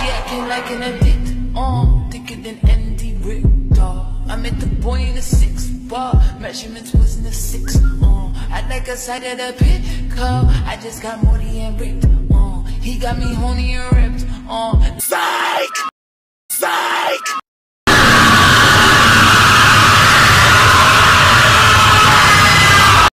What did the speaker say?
acting like an addict, thicker than Andy Richter. I met the boy in a 6-bar, measurements was in a 6, I like a side of the pickup, I just got Morty and ripped, he got me horny and ripped, Psych! Psych!